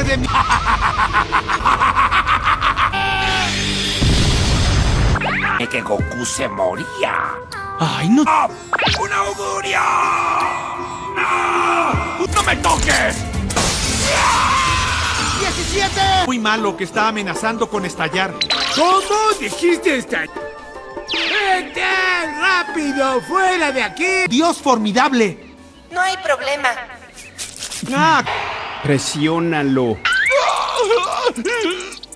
de mí. Que Goku se moría. ¡Ay, no! ¡Oh! ¡Un augurio! ¡No! ¡No me toques! 17. Muy malo que está amenazando con estallar. ¿Cómo dijiste estallar? ¡Vete! ¡Rápido! ¡Fuera de aquí! ¡Dios formidable! No hay problema. ¡Ah! Presiónalo.